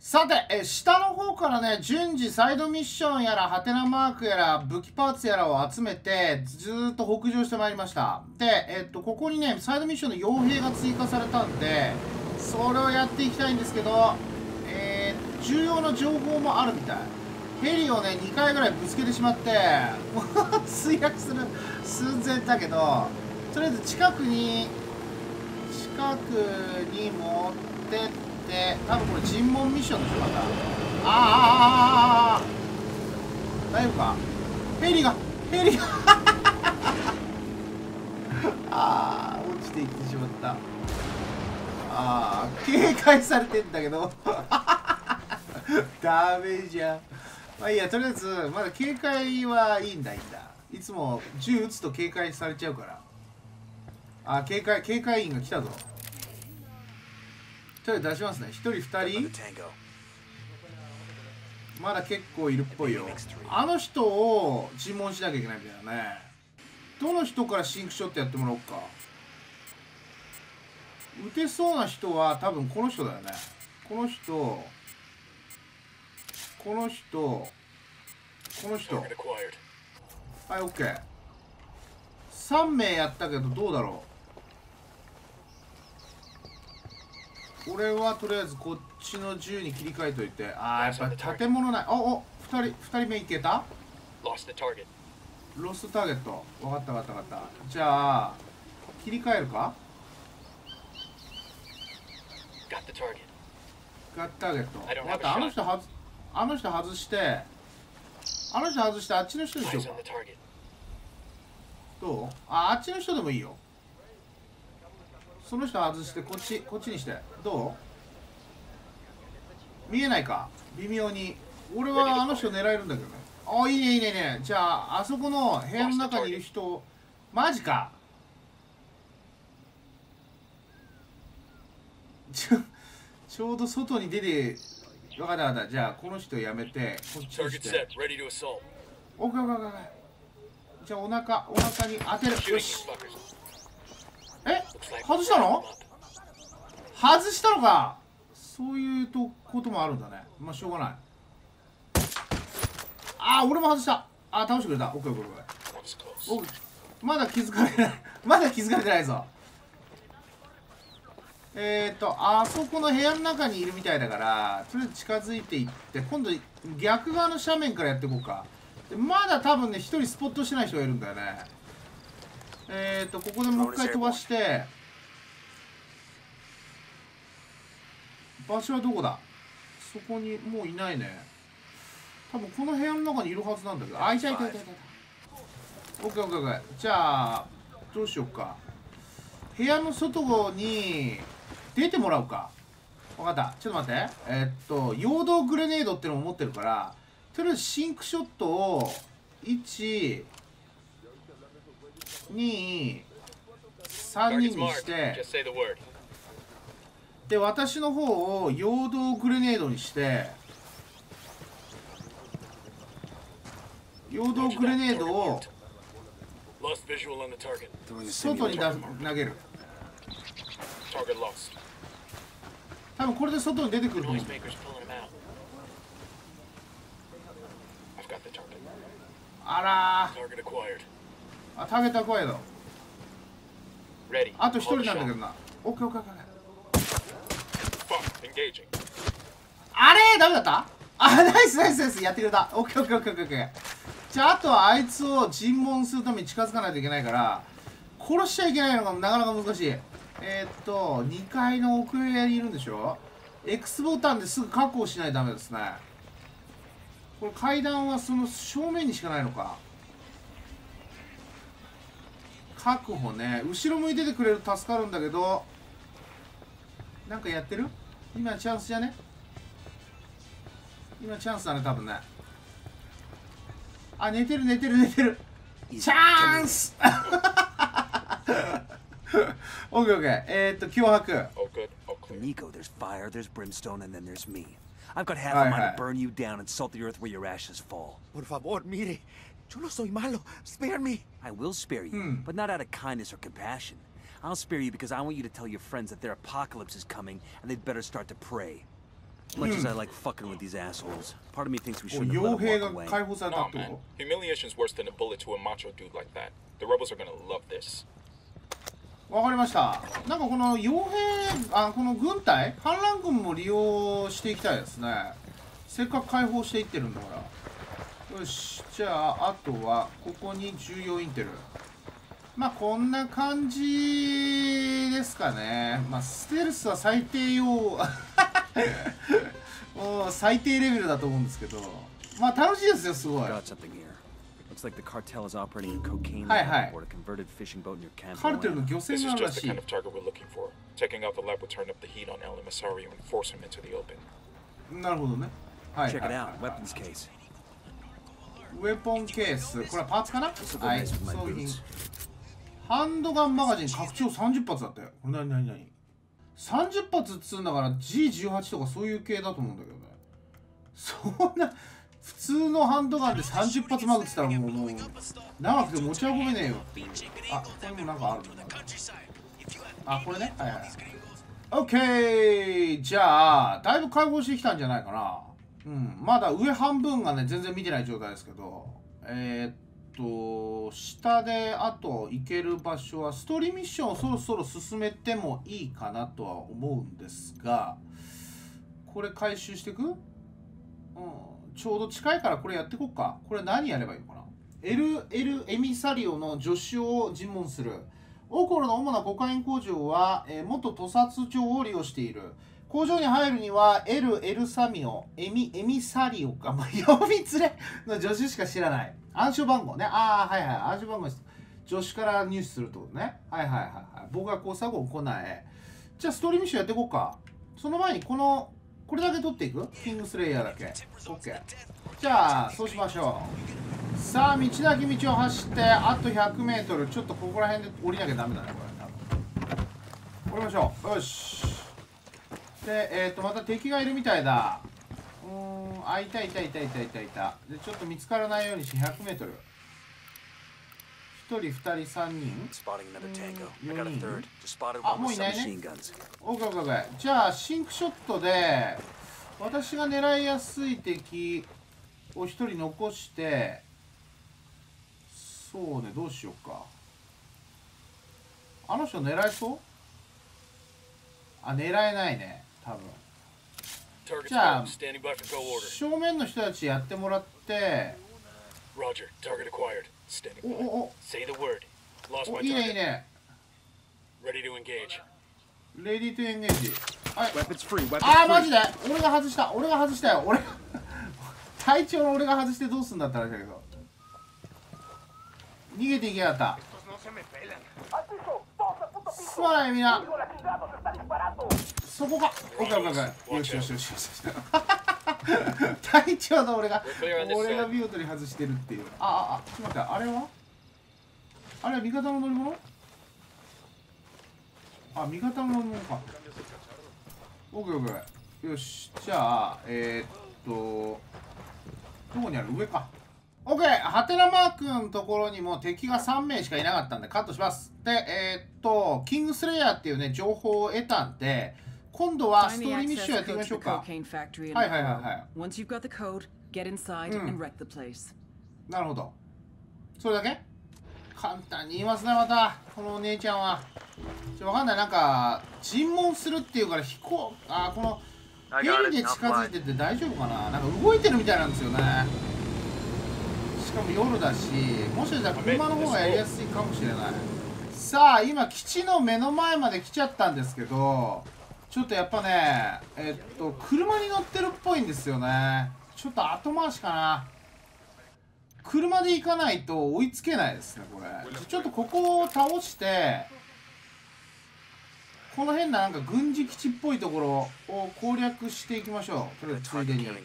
さて、下の方からね、順次サイドミッションやら、ハテナマークやら、武器パーツやらを集めて、ずーっと北上してまいりました。で、ここにね、サイドミッションの傭兵が追加されたんで、それをやっていきたいんですけど、重要な情報もあるみたい。ヘリをね、2回ぐらいぶつけてしまって、墜落する寸前だけど、とりあえず近くに持ってって、多分これ尋問ミッションでしょ、また。大丈夫か。ヘリが落ちていってしまった。警戒されてんだけどダメじゃん。まあいいや、とりあえずまだ警戒はいいんだ。いつも銃撃つと警戒されちゃうから。警戒員が来たぞ。一人出しますね。一人二人まだ結構いるっぽいよ。あの人を尋問しなきゃいけないみたいなね。どの人からシンクショットやってもらおうか。撃てそうな人は多分この人だよね。この人はい、OK。3名やったけどどうだろう。俺はとりあえずこっちの銃に切り替えといて。やっぱ建物ない。2人目いけた。ロストターゲット。分かった。じゃあ切り替えるか。ガッターゲット。またあの人外してあっちの人にしようか。どう。あっちの人でもいいよ。その人外してこっちにして。どう。見えないか微妙に。俺はあの人狙えるんだけどね。いいね。じゃああそこの部屋の中にいる人。マジか。ちょうど外に出て。分かった。じゃあこの人やめてこっちにして。オッケー。じゃあお腹に当てる。よし。外したのか。そういうこともあるんだね。まあしょうがない。俺も外した。倒してくれた。オッケー。まだ気づかれてないぞ。あそこの部屋の中にいるみたいだから、とりあえず近づいていって、今度逆側の斜面からやっていこうか。でまだ多分ね、一人スポットしてない人がいるんだよね。ここでもう一回飛ばして、場所はどこだ。そこにもういないね。多分この部屋の中にいるはずなんだけど。いた。オッケー。じゃあどうしようか。部屋の外に出てもらうか。分かった。ちょっと待って。陽動グレネードってのも持ってるから、とりあえずシンクショットを1、2、3人にして、で私の方を陽動グレネードにして、陽動グレネードを外に投げる。多分これで外に出てくると思う。ターゲットアクワイド。あと1人なんだけどな。オッケー。ダメだった。ナイスやってくれた。オッケー。じゃああとはあいつを尋問するために近づかないといけないから、殺しちゃいけないのがなかなか難しい。2階の奥部屋にいるんでしょ。 X ボタンですぐ確保しないとダメですね。これ階段はその正面にしかないのか。確保ね。後ろ向いててくれると助かるんだけど、なんかやってる。今チャンスじゃね。今チャンスだね、多分ね。寝てる。チャンスオッケー。脅迫。 Nico, there's fire, there's brimstone, and then there's me. I've got half a mind to burn you down and salt the earth where your ashes fall. Por favor, mire. Yo no soy malo. Spare me. I will spare you, but not out of kindness or compassion. I'll spare you because I want you to tell your friends that their apocalypse is coming and they'd better start to pray. Much as I like fucking with these assholes, part of me thinks we お shouldn't have 傭 let 兵 them が walk away. 解放された Nah, ってこ man. と Humiliation's worse than a bullet to a macho dude like that. The rebels are gonna love this. わかりました。なんかこの傭兵、この軍隊、反乱軍も利用していきたいですね。せっかく解放していってるんだから。よし、じゃあ、あとは、ここに重要インテル。まあ、こんな感じですかね。まあ、ステルスは最低用、もう最低レベルだと思うんですけど。まあ、楽しいですよ、すごい。 Got something here. Looks like the cartel is operating a cocaine Hi, lab hi. aboard a converted fishing boat near Camp カルテルの Moana. 漁船 This があ is るら just し the い kind。of target we're looking for. Taking out the lab will turn up the heat on El Emisario and force him into the open. なるほどね。はい。 Check はい it はい out. Weapons case. ウェポンケース。これはパーツかな This will go はい。 nice with my 装品。 boots. ハンドガンマガジン拡張30発だったよ。これ何 ?30 発っつうんだから G18 とかそういう系だと思うんだけどね。そんな、普通のハンドガンで30発マグって言ったらもう、長くて持ち運べねえよ。あ、これもなんかあるんだな。あ、これね。はいはい。OK! じゃあ、だいぶ解放してきたんじゃないかな。うん。まだ上半分がね、全然見てない状態ですけど。下であと行ける場所はストーリーミッションをそろそろ進めてもいいかなとは思うんですが、これ回収していく？うん、ちょうど近いからこれやっていこうか。これ何やればいいのかな。エミサリオの助手を尋問する。オコロの主なコカイン工場は、元屠殺場を利用している。工場に入るにはエルサミオ、エミサリオか、まあ、読み連れの助手しか知らない。暗証番号ね。ああ、はいはい。暗証番号です。助手から入手するってことね。はいはいはいはい。僕が工作を行え。じゃあストーリーミッションやっていこうか。その前にこれだけ取っていく？キングスレイヤーだけ。OK。じゃあ、そうしましょう。さあ、道なき道を走って、あと100メートル。ちょっとここら辺で降りなきゃダメだね、これ。降りましょう。よし。で、また敵がいるみたいだ。いた。で、ちょっと見つからないようにし、100メートル。1人、2人、3人。 Spotting another tango. I got a 4人。 third. Just spotted あ、 one もう with いない some ね。 machine guns. OK。じゃあ、シンクショットで、私が狙いやすい敵を1人残して、そうね、どうしようか。あの人狙えそう？あ、狙えないね、多分。じゃあ、正面の人たちやってもらって、お、いいね。レディートエンゲージ。はい。あー、マジで俺が外したよ。隊長の俺が外してどうすんだったらだけど。逃げていけやがった。すまないみんな。そこか。OK。よし。隊長の俺が見事に外してるっていう。ちょっと待って、あれは味方の乗り物？あ、味方の乗り物か。OK。よし。じゃあ、どこにある？上か。OK! ハテナマークのところにも敵が3名しかいなかったんでカットします。で、キングスレイヤーっていうね、情報を得たんで、今度はストーリーミッションやってみましょうか。はい。なるほど。それだけ？簡単に言いますね、また。このお姉ちゃんは。わかんない。なんか、尋問するっていうからこのヘリで近づいてて大丈夫かな？なんか動いてるみたいなんですよね。しかも夜だし、もしかしたら車の方がやりやすいかもしれない。さあ、今基地の目の前まで来ちゃったんですけど、ちょっとやっぱね、車に乗ってるっぽいんですよね。ちょっと後回しかな。車で行かないと追いつけないですね、これ。ちょっとここを倒して、この変ななんか軍事基地っぽいところを攻略していきましょう。とりあえずついでに。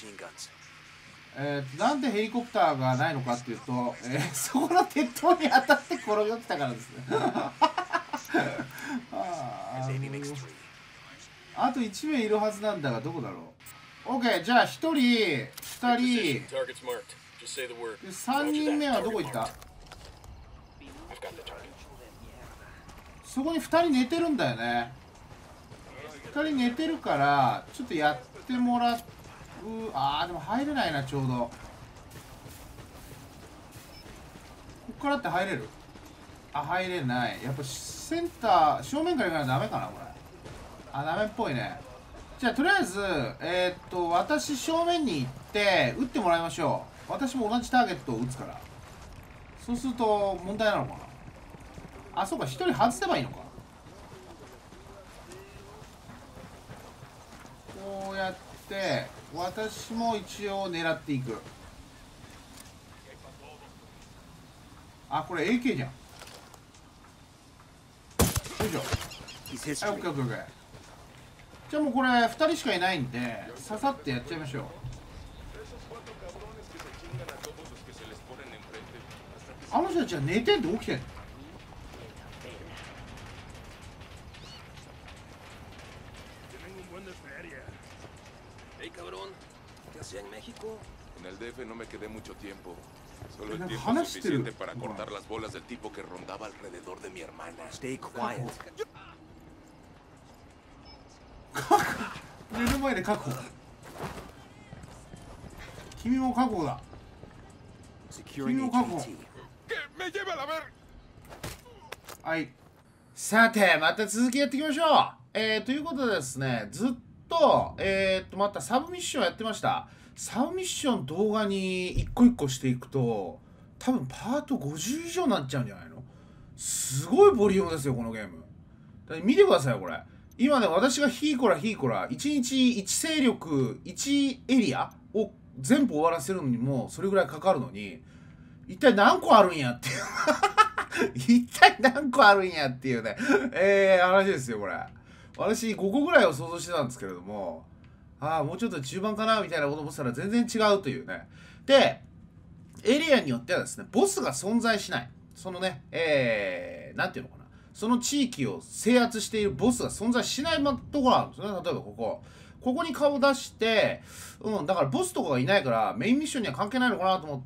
なんでヘリコプターがないのかっていうと、そこの鉄塔に当たって転がってたからですね。あと1名いるはずなんだが、どこだろう。OK、じゃあ1人、2人、3人目はどこ行った？そこに2人寝てるんだよね。2人寝てるから、ちょっとやってもらう。あーでも入れないな。ちょうどこっからって入れる？あ、入れない。やっぱセンター正面から行かないとダメかなこれ。あ、ダメっぽいね。じゃあとりあえず私正面に行って撃ってもらいましょう。私も同じターゲットを撃つから。そうすると問題なのかな。あ、そうか、一人外せばいいのか。こうやって私も一応狙っていく。あ、これ AK じゃん。よいしょ。はい、オッケーオッケーオッケー。じゃあもうこれ2人しかいないんでささってやっちゃいましょう。あの人たちは寝てんで起きてんの？ En el DF no me quedé mucho tiempo. Solo el tiempo suficiente para cortar las bolas del tipo que rondaba alrededor de mi hermana. Stay quiet. 寝る前で確保。君も確保だ。 Securing King of HVT. ¡Que me lleve a la ver! はい。さて、また続きやっていきましょう。ということでですね、ずっと、またサブミッションやってました。サブミッション動画に一個一個していくと、多分パート50以上になっちゃうんじゃないの？すごいボリュームですよ、このゲーム。だって見てくださいよ、これ。今ね、私がヒーコラ、1日1勢力、1エリアを全部終わらせるのにも、それぐらいかかるのに、一体何個あるんやっていう。一体何個あるんやっていうね、話ですよ、これ。私、5個ぐらいを想像してたんですけれども、もうちょっと中盤かなみたいなこと思ってたら全然違うというね。で、エリアによってはですね、ボスが存在しない。そのね、なんていうのかな。その地域を制圧しているボスが存在しないところあるんですよね。例えばここに顔出して、だからボスとかがいないからメインミッションには関係ないのかなと思って、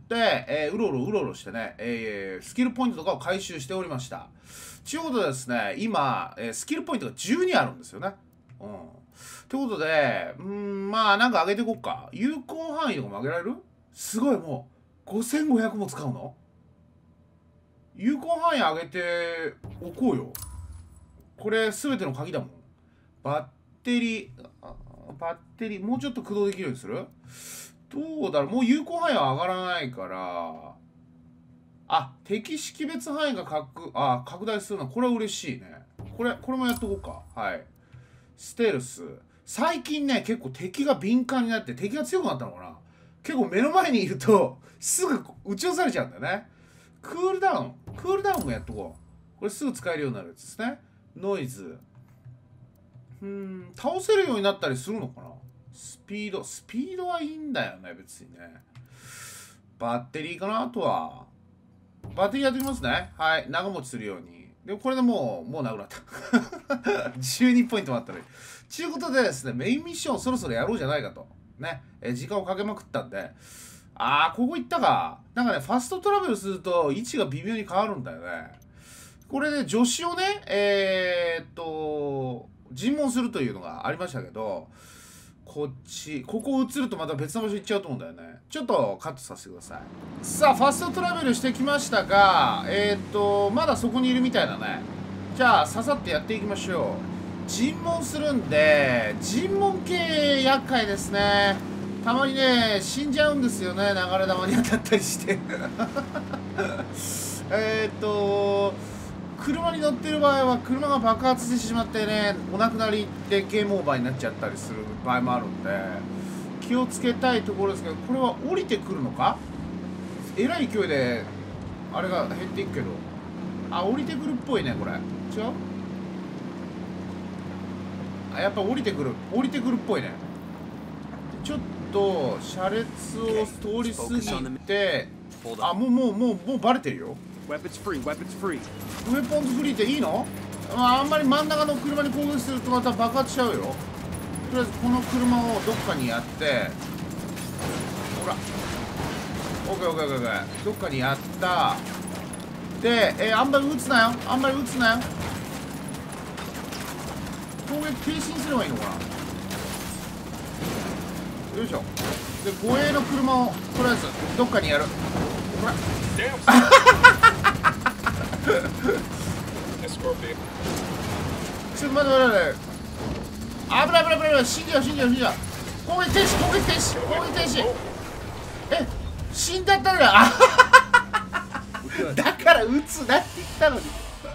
うろうろしてね、スキルポイントとかを回収しておりました。ということでですね、今、スキルポイントが12あるんですよね。ということで、まあなんか上げていこうか。有効範囲とかも上げられる？すごい、もう5500も使うの？有効範囲上げておこうよ。これ全ての鍵だもん。バッテリーもうちょっと駆動できるようにする？どうだろう。もう有効範囲は上がらないから、敵識別範囲が拡大するのはこれは嬉しいね。これもやっとこうか。はい。ステルス。最近ね、結構敵が敏感になって敵が強くなったのかな。結構目の前にいるとすぐ撃ち押されちゃうんだよね。クールダウンもやっとこう。これすぐ使えるようになるやつですね。ノイズ。倒せるようになったりするのかな。スピードはいいんだよね、別にね。バッテリーかな。あとはバッテリーやってきますね。はい、長持ちするように。でもこれでもうなくなった12ポイントもあったのに。ということでですね、メインミッションをそろそろやろうじゃないかとね、時間をかけまくったんで、ここ行ったか。なんかね、ファストトラベルすると位置が微妙に変わるんだよね。これで助手をね、尋問するというのがありましたけど、ここ映るとまた別の場所行っちゃうと思うんだよね。ちょっとカットさせてください。さあ、ファストトラベルしてきましたが、まだそこにいるみたいだね。じゃあ、ささってやっていきましょう。尋問するんで、尋問系厄介ですね。たまにね、死んじゃうんですよね、流れ弾に当たったりして車に乗ってる場合は車が爆発してしまってね、お亡くなりでゲームオーバーになっちゃったりする場合もあるんで気をつけたいところですけど、これは降りてくるのか。えらい勢いであれが減っていくけど、降りてくるっぽいね。これ違う？やっぱ降りてくるっぽいね。ちょっと車列を通り過ぎて、もうバレてるよ。 Weapons free. ウェポンズフリーっていいの？あんまり真ん中の車に攻撃するとまた爆発しちゃうよ。とりあえずこの車をどっかにやって、ほら、オッケー。どっかにやった。で、あんまり撃つなよ。攻撃停止にすればいいのかな。 よいしょ。で護衛の車をとりあえずどっかにやる。ほらちょっと待って待って待って、危ない危ない危ない危ない、死んじゃう死んじゃう死んじゃう。攻撃停止攻撃停止攻撃停止。え、死んだったんだ。あだから撃つなって言ったのに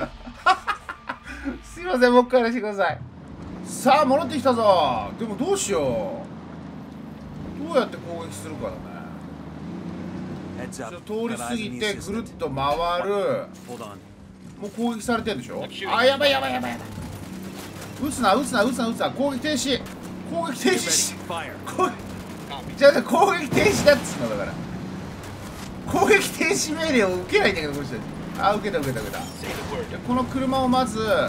すいません、もう一回やらせてください。さあ戻ってきたぞ。でもどうしよう、どうやって攻撃するかだね。通り過ぎてぐるっと回る。もう攻撃されてるでしょ。あ、やばいやばいやばいやばい。撃つな撃つな撃つな撃つな。攻撃停止攻撃停止じゃあ攻撃停止だっつうのだから。攻撃停止命令を受けないんだけどこの人。あ、受けた受けた受けた。この車をまずよ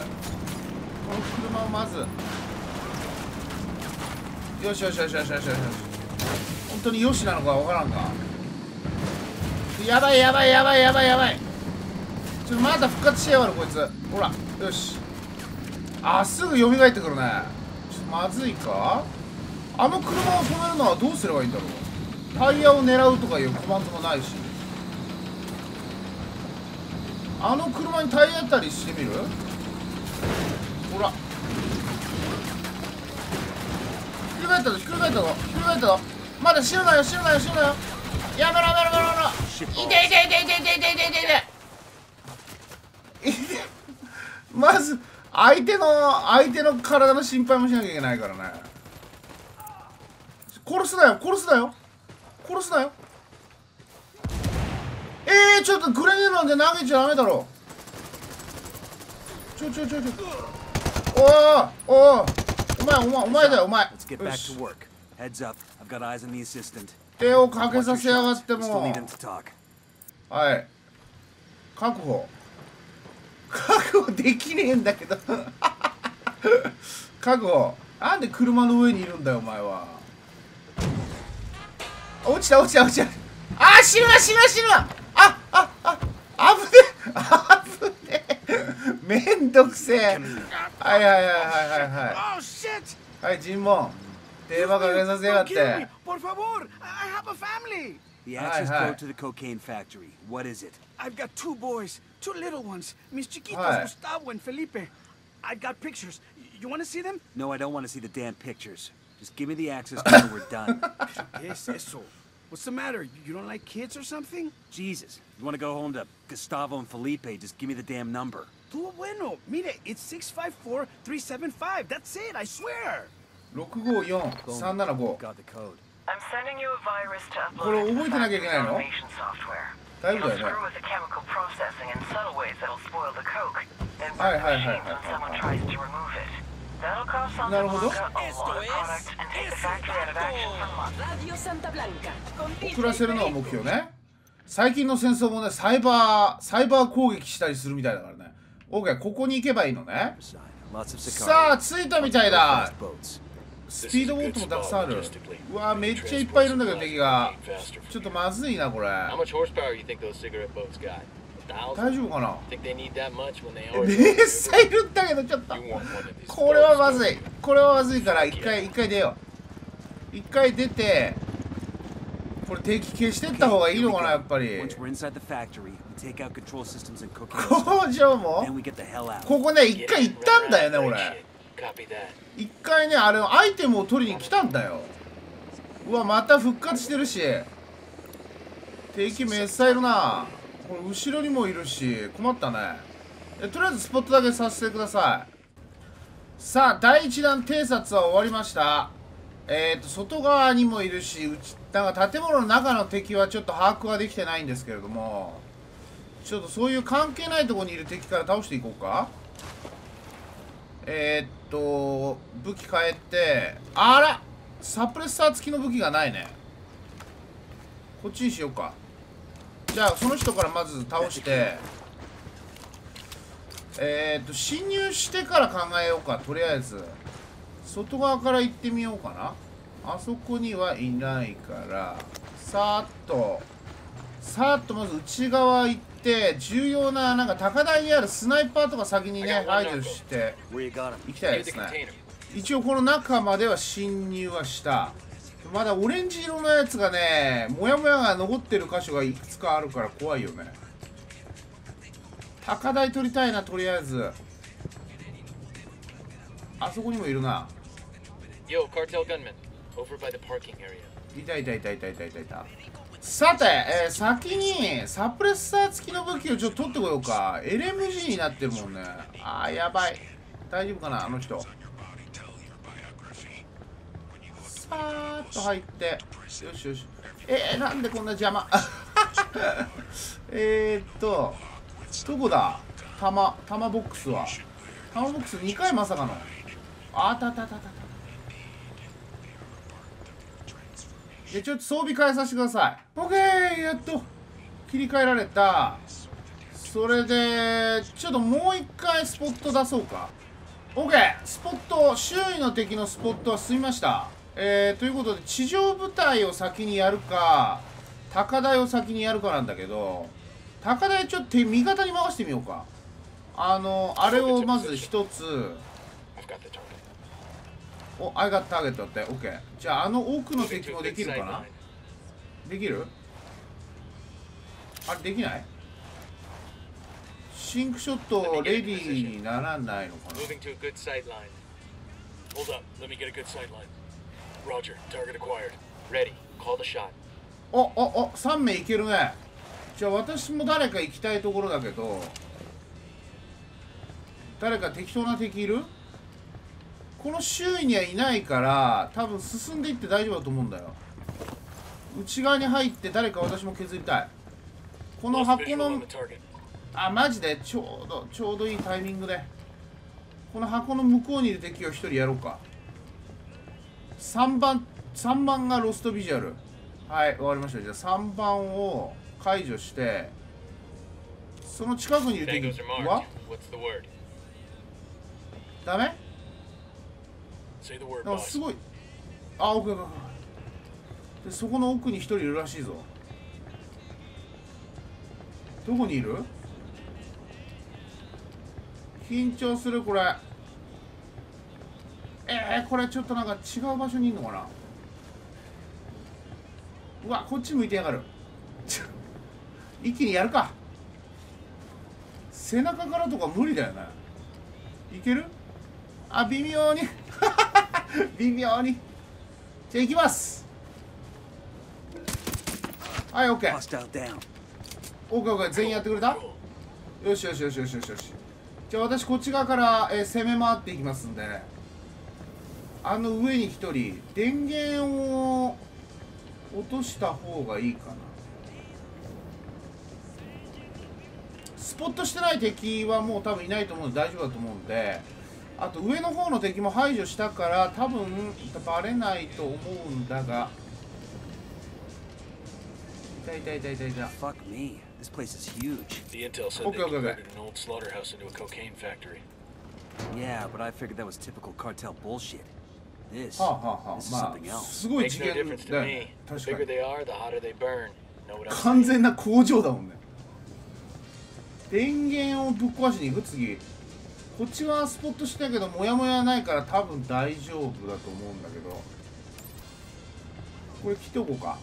しよしよしよしよしよし。本当によしなのかわからんか。やばいやばいやばいやばいやばい。ちょっとまた復活してやがるこいつ。ほらよし。あ、すぐ蘇ってくるね。ちょっとまずいか。あの車を止めるのはどうすればいいんだろう。タイヤを狙うとかいうコマンドもないし。あの車に体当たりしてみる。ほらひっくり返ったぞひっくり返ったぞひっくり返ったぞ。まだ死ぬなよ死ぬなよ死ぬなよ。やめろやめろやめろやめろ。痛い痛い痛い痛い痛い痛い痛い痛い痛い。まず相手の体の心配もしなきゃいけないからね。殺すなよ殺すなよ殺すなよ。ちょっとグレネードなんで投げちゃダメだろ。ちょおおお前だよお前。手をかけさせやがっても。はい確保できねえんだけど確保。なんで車の上にいるんだよお前は。落ちた落ちた落ちた。あー死ぬな死ぬな死ぬな。危ねえめんどくせえ。はいはいはいはいはいはい尋問。電話かけさせやがって。 Por favor, I have a family. The access code to the cocaine factory. What is it? I've got two boys, two little ones, mis chiquitos, Gustavo and Felipe. I've got pictures. You want to see them? No, I don't want to see the damn pictures. Just give me the access code and we're done. ¿Qué es eso? What's the matter? You don't like kids or something? Jesus, you want to go home to Gustavo and Felipe? Just give me the damn number. Tú bueno. Mire, it's 654-375. That's it, I swear. 654-375。 Got the code. I'm sending you a virus to これ upload 覚えてなきゃいけないの？ automation software. 大丈夫 It'll だよね。 screw with the chemical processing in subtle ways that'll spoil the coke and Hi, burn hi, the hi, machines hi, when hi, someone hi. tries to remove it. That'll cost Santa なるほど。 Blanca a lot of product and take the factory out of action for months. Radio Santa Blanca. Con 遅らせるのが目標ね。最近の戦争もね、サイバー攻撃したりするみたいだからね。OK、ここに行けばいいのね。さあ、着いたみたいだ。スピードボートもたくさんある。うわ、めっちゃいっぱいいるんだけど敵が。ちょっとまずいなこれ。大丈夫かな。めっさいるんだけどちょっと。これはまずい。これはまずいから一回出よう。一回出て。これ敵消してった方がいいのかなやっぱり。工場もここね一回行ったんだよね俺。一回ねあれアイテムを取りに来たんだよ。うわまた復活してるし敵めっさいるな。これ後ろにもいるし困ったね。とりあえずスポットだけさせてください。さあ第1弾偵察は終わりました。外側にもいるしなんか建物の中の敵はちょっと把握はできてないんですけれども、ちょっとそういう関係ないところにいる敵から倒していこうか。武器変えて、あらサプレッサー付きの武器がないね。こっちにしようか。じゃあその人からまず倒して侵入してから考えようか。とりあえず外側から行ってみようかな。あそこにはいないからさーっとまず内側行って重要ななんか高台にあるスナイパーとか先にね排除していきたいですね。一応この中までは侵入はした。 まだオレンジ色のやつがね、モヤモヤが残ってる箇所がいくつかあるから怖いよね。高台取りたいな、とりあえず。あそこにもいるな。 Yo, cartel gunman, over by the parking area. いたいたいたいたいたいたいた。さて、先にサプレッサー付きの武器をちょっと取ってこようか。LMG になってるもんね。あー、やばい。大丈夫かな、あの人。さーっと入って。よしよし。なんでこんな邪魔。どこだ、弾ボックスは。弾ボックス2回まさかの。あたたたたた。で、ちょっと装備変えさせてください。オッケー、やっと切り替えられた。それで、ちょっともう一回スポット出そうか。オッケー、スポット、周囲の敵のスポットは済みました。ということで、地上部隊を先にやるか、高台を先にやるかなんだけど、高台ちょっと味方に回してみようか。あれをまず一つ。お、I got target だって。オッケー。じゃあ、奥の敵もできるかな？できる？あれ、できない？シンクショットレディーにならないのかな？ Moving to a good sight line. Hold up, let me get a good sight line. Roger, target acquired. Ready, call the shot. 3名いけるね。じゃあ私も誰か行きたいところだけど、誰か適当な敵いる？この周囲にはいないから多分進んでいって大丈夫だと思うんだよ。内側に入って誰か私も削りたい。この箱の、あ、マジでちょうどいいタイミングでこの箱の向こうにいる敵を1人やろうか。3番がロストビジュアル。はい、終わりました。じゃあ3番を解除して、その近くにいる敵はダメ？なんかすごい。あ、奥がで、そこの奥に1人いるらしいぞ。どこにいる？緊張する、これ。これちょっとなんか違う場所にいるのかな。うわ、こっち向いてやがる。一気にやるか。背中からとか無理だよね。いける？あ、微妙に。微妙に。じゃあ行きます。はい、オッケー。オッケーオッケー、全員やってくれた？よしよしよしよしよしよし。じゃあ私こっち側から、攻め回っていきますんで、上に一人電源を落とした方がいいかな。スポットしてない敵はもう多分いないと思うので大丈夫だと思うんで、あと上の方の敵も排除したから多分バレないと思うんだが。いた。 Fuck me. This place is huge. The intel said they converted an old slaughterhouse into a cocaine factory. Yeah, but I figured that was typical cartel bullshit. This is まあ something else. すごい Makes 次 no 元 difference だ to よ me. ね。 The 確か bigger に they are, the hotter they burn. Know what I'm 完 saying? 全な工場だもんね。電源をぶっ壊しに行く。次こっちはスポットしたけどモヤモヤないから多分大丈夫だと思うんだけど、これ切っておこうか。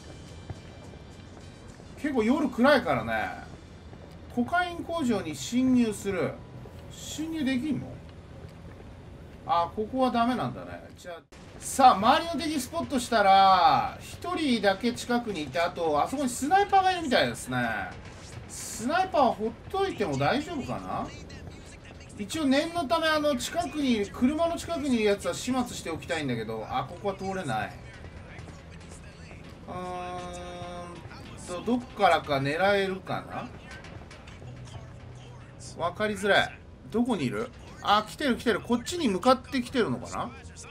結構夜暗いからね。コカイン工場に侵入する。侵入できんの？あ、ここはダメなんだね。じゃあさあ、周りの敵スポットしたら1人だけ近くにいて、あとあそこにスナイパーがいるみたいですね。スナイパーはほっといても大丈夫かな。一応念のため近くに車の近くにいるやつは始末しておきたいんだけど、あ、ここは通れない。どっからか狙えるかな。分かりづらい。どこにいる？あ、来てる。こっちに向かってきてるのかな。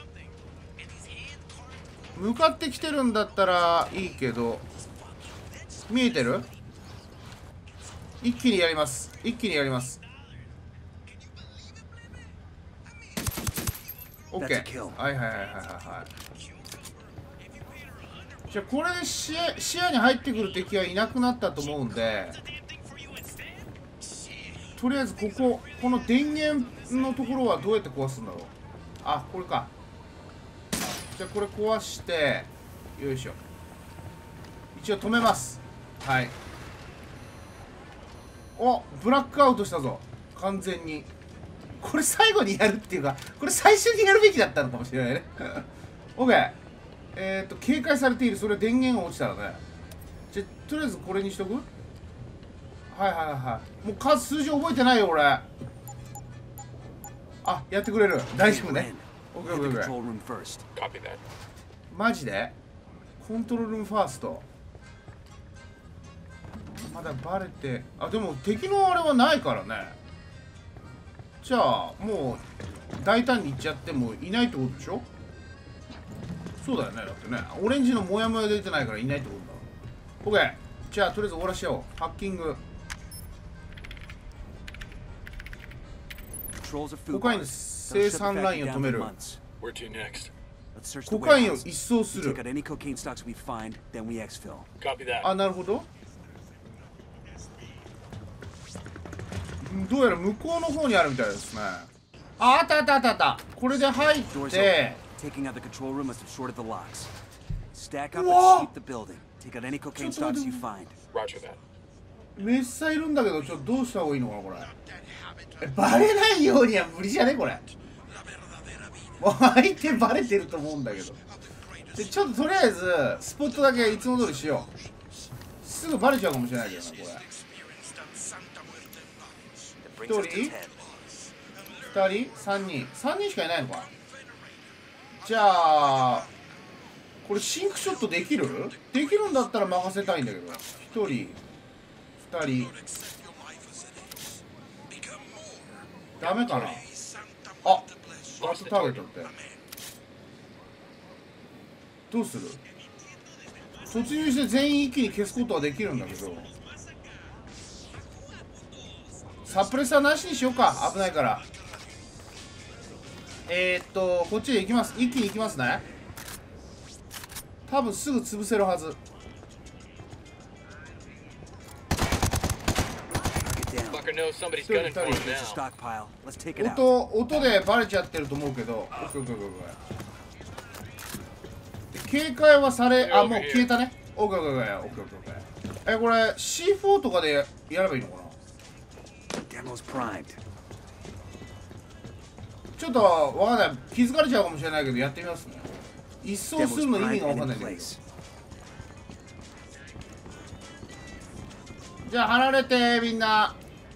向かってきてるんだったらいいけど、見えてる？一気にやります。オッケー。はい。じゃあこれで視野に入ってくる敵はいなくなったと思うんで、とりあえずこの電源のところはどうやって壊すんだろう。あ、これか。じゃあこれ壊して、 よいしょ。一応止めます。はい。お、ブラックアウトしたぞ。完全に。これ最後にやるっていうか、これ最初にやるべきだったのかもしれないね。OK。警戒されている。それ電源が落ちたらね。じゃ、とりあえずこれにしとく。はいはいはい。もう数字覚えてないよ、俺。あ、やってくれる。大丈夫ね。OK。マジでコントロールルームファースト。まだバレて、あ、でも敵のあれはないからね。じゃあもう大胆にいっちゃってもいないってことでしょ。そうだよね。だってね、オレンジのモヤモヤ出てないからいないってことだ。 OK。 じゃあとりあえず終わらしよう。ハッキング。コカインの生産ラインを止める。コカインを一掃する。あ、なるほど。どうやら向こうの方にあるみたいですね。あ、あったあったあったあった。これで入って。うわ、めっさいるんだけど、ちょっとどうした方がいいのかなこれ。バレないようには無理じゃねこれ。もう相手バレてると思うんだけど。でちょっととりあえずスポットだけいつも通りしよう。すぐバレちゃうかもしれないけどなこれ。1人2人3人3人しかいないのか。じゃあこれシンクショットできるんだったら任せたいんだけど。1人2人ダメかな。あ、ガスターゲットってどうする。突入して全員一気に消すことはできるんだけど、サプレッサーなしにしようか。危ないから。こっちで行きます。一気に行きますね。多分すぐ潰せるはず。音でバレちゃってると思うけど。警戒はされ、あ、もう消えたね。オッケーオッケーオッケーオッケーオッケー。これ C4 とかでやればいいのかな。ちょっとわかんない。気づかれちゃうかもしれないけどやってみますね。一掃するの意味がわかんないんだけど。じゃあ離れてみんな。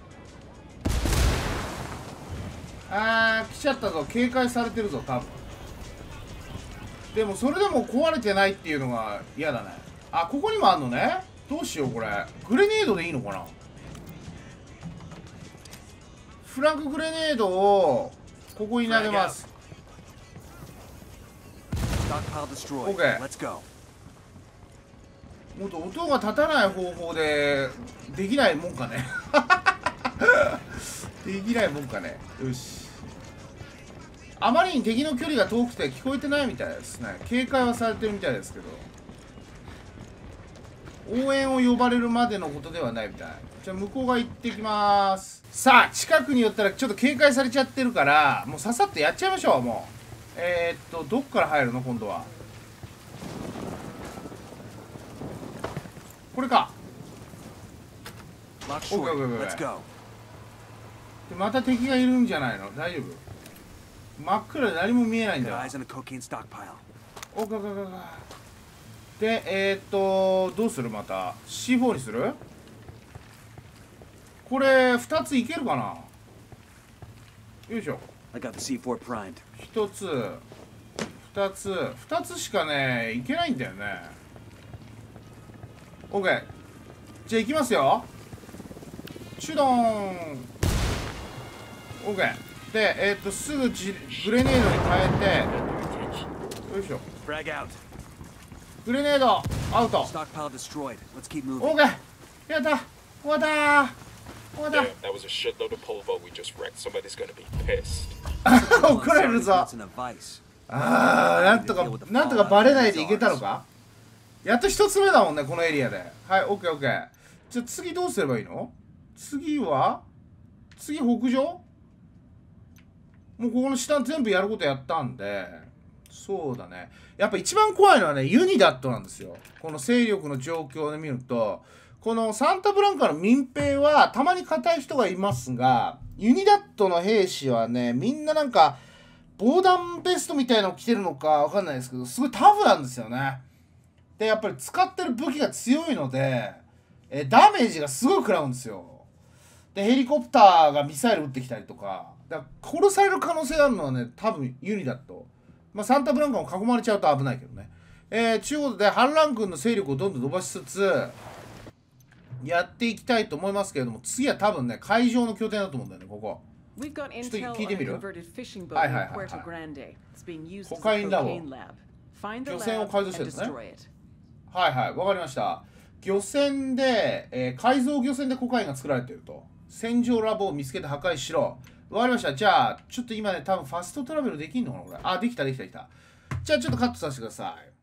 来ちゃったぞ。警戒されてるぞ多分。でもそれでも壊れてないっていうのが嫌だね。あ、ここにもあんのね。どうしようこれ。グレネードでいいのかな。フラッググレネードをここに投げます。 OK。 もっと音が立たない方法でできないもんかね。できないもんかね。よし。あまりに敵の距離が遠くて聞こえてないみたいですね。警戒はされてるみたいですけど、応援を呼ばれるまでのことではないみたい。じゃあ向こう側行ってきます。さあ近くに寄ったらちょっと警戒されちゃってるからもうささっとやっちゃいましょう。もうどっから入るの今度は。これか。でまた敵がいるんじゃないの。大丈夫。真っ暗で何も見えないんだよ。でどうする。また C4 にする。これ2ついけるかな。よいしょ。1つ2つしかねいけないんだよね。 OK。 じゃあいきますよ。チュドーン。 OK。 ですぐグレネードに変えて、よいしょ。グレネードアウト。 OK。 やった。終わったー。 That was a shitload of polvo we just wrecked. Somebody's gonna be pissed. 怒られるぞ。なんとかバレないでいけたのか。やっと一つ目だもんねこのエリアで。はい、オッケーオッケー。じゃあ次どうすればいいの。次北上。もうここの下全部やることやったんで、 そうだね。やっぱ一番怖いのはね、ユニダットなんですよ。この勢力の状況で見ると、このサンタブランカの民兵はたまに硬い人がいますが、ユニダットの兵士はね、みんななんか、防弾ベストみたいなの着てるのかわかんないですけど、すごいタフなんですよね。で、やっぱり使ってる武器が強いので、ダメージがすごい食らうんですよ。で、ヘリコプターがミサイル撃ってきたりとか、だから殺される可能性があるのはね、多分ユニダット。まあ、サンタブランカも囲まれちゃうと危ないけどね。中国で反乱軍の勢力をどんどん伸ばしつつ、やっていきたいと思いますけれども、次は多分ね、海上の拠点だと思うんだよね、ここ。ちょっと聞いてみる？はいはいはいはい。コカインラボ。漁船を改造してるんですね。はいはい、わかりました。漁船で、改造漁船でコカインが作られていると。戦場ラボを見つけて破壊しろ。わかりました。じゃあ、ちょっと今ね、多分ファストトラベルできんのかなこれ。あ、できたできたできた。じゃあちょっとカットさせてください。